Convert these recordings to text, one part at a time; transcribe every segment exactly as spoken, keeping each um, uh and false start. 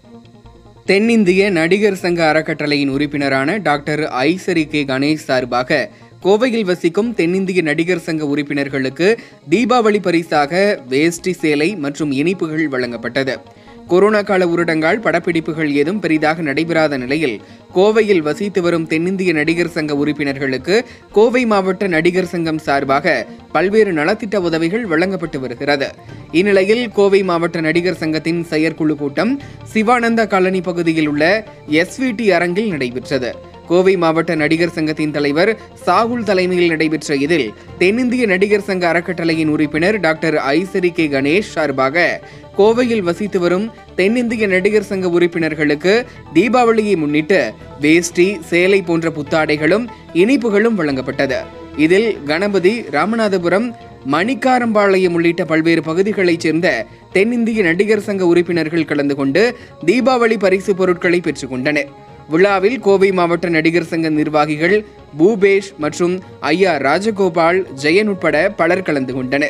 தென்னிந்திய நடிகர் சங்க அறக்கட்டளையின் உறுப்பினரான டாக்டர் ஐசரி கே கணேஷ் சார்பாக கோவையில் வசிக்கும் தென்னிந்திய நடிகர் சங்க உறுப்பினர்களுக்கு தீபாவளி பரிசாக வேஷ்டி, சேலை மற்றும் இனிப்புகள் வழங்கப்பட்டது. கொரோனா கால ஊரடங்கால் படப்பிடிப்புகள் ஏதும் பெரிதாக நடைபெறாத நிலையில் கோவையில் வசித்து வரும் தென்னிந்திய நடிகர் சங்க உறுப்பினர்களுக்கு கோவை மாவட்ட நடிகர் சங்கம் சார்பாக பல்வேறு நலத்திட்ட உதவிகள் வழங்கப்பட்டு வருகிறது. இந்நிலையில் கோவை மாவட்ட நடிகர் சங்கத்தின் செயற்குழு கூட்டம் சிவானந்தா காலனி பகுதியில் உள்ள எஸ்விடி அரங்கில் நடைபெற்றது. கோவை மாவட்ட நடிகர் சங்கத்தின் தலைவர் சாகுல் தலைமையில் நடைபெற்ற இதில் தென்னிந்திய நடிகர் சங்க அறக்கட்டளையின் உறுப்பினர் டாக்டர் ஐசரி கே கணேஷ் சார்பாக கோவையில் வசித்து வரும் தென்னிந்திய நடிகர் சங்க உறுப்பினர்களுக்கு தீபாவளியை முன்னிட்டு வேஷ்டி, சேலை போன்ற புத்தாடைகளும் இனிப்புகளும் வழங்கப்பட்டது. இதில் கணபதி, ராமநாதபுரம், மணிக்காரம்பாளையம் உள்ளிட்ட பல்வேறு பகுதிகளைச் சேர்ந்த தென்னிந்திய நடிகர் சங்க உறுப்பினர்கள் கலந்து கொண்டு தீபாவளி பரிசு பொருட்களை பெற்றுக் கொண்டனர். விழாவில் கோவை மாவட்ட நடிகர் சங்க நிர்வாகிகள் பூபேஷ் மற்றும் ஐயா ராஜகோபால், ஜெயன் உட்பட பலர் கலந்து கொண்டனர்.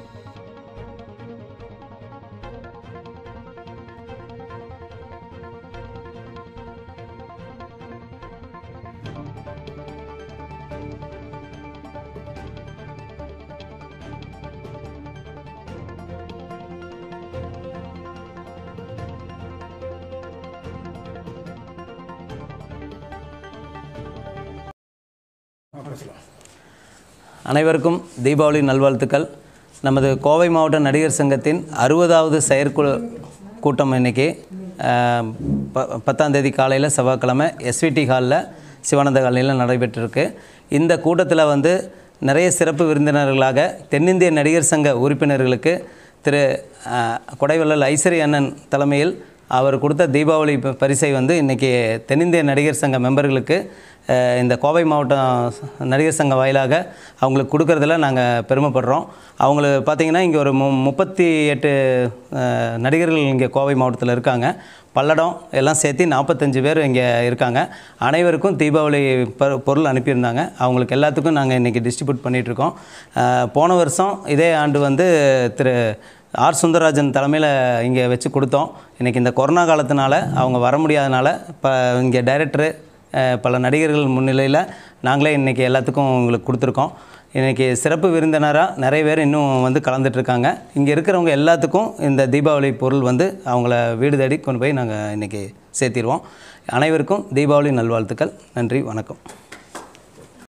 அனைவருக்கும் தீபாவளி நல்வாழ்த்துக்கள். நமது கோவை மாவட்ட நடிகர் சங்கத்தின் அறுபதாவது செயற்குழு கூட்டம் இன்றைக்கி ப பத்தாம் தேதி காலையில் செவ்வாய்க்கிழமை எஸ்விடி ஹாலில் சிவானந்த காலனியில் நடைபெற்றிருக்கு. இந்த கூட்டத்தில் வந்து நிறைய சிறப்பு விருந்தினர்களாக தென்னிந்திய நடிகர் சங்க உறுப்பினர்களுக்கு திரு கொடைவள்ளல் ஐசரி அண்ணன் தலைமையில் அவர் கொடுத்த தீபாவளி பரிசை வந்து இன்றைக்கி தென்னிந்திய நடிகர் சங்க மெம்பர்களுக்கு இந்த கோவை மாவட்டம் நடிகர் சங்க வாயிலாக அவங்களுக்கு கொடுக்கறதில் நாங்கள் பெருமைப்படுறோம். அவங்களுக்கு பார்த்திங்கன்னா இங்கே ஒரு மு முப்பத்தி எட்டு நடிகர்கள் இங்கே கோவை மாவட்டத்தில் இருக்காங்க. பல்லடம் எல்லாம் சேர்த்து நாற்பத்தஞ்சு பேர் இங்கே இருக்காங்க. அனைவருக்கும் தீபாவளி பொருள் அனுப்பியிருந்தாங்க. அவங்களுக்கு எல்லாத்துக்கும் நாங்கள் இன்றைக்கி டிஸ்ட்ரிபியூட் பண்ணிகிட்ருக்கோம். போன வருஷம் இதே ஆண்டு வந்து திரு ஆர் சுந்தரராஜன் தலைமையில் இங்கே வச்சு கொடுத்தோம். இன்றைக்கி இந்த கொரோனா காலத்தினால அவங்க வர முடியாதனால இப்போ இங்கே டைரக்டரு பல நடிகர்கள் முன்னிலையில் நாங்களே இன்றைக்கி எல்லாத்துக்கும் உங்களுக்கு கொடுத்துருக்கோம். இன்றைக்கி சிறப்பு விருந்தினராக நிறைய பேர் இன்னும் வந்து கலந்துட்டுருக்காங்க. இங்கே இருக்கிறவங்க எல்லாத்துக்கும் இந்த தீபாவளி பொருள் வந்து அவங்கள வீடு தேடி கொண்டு போய் நாங்கள் இன்றைக்கி சேர்த்திடுவோம். அனைவருக்கும் தீபாவளி நல்வாழ்த்துக்கள். நன்றி, வணக்கம்.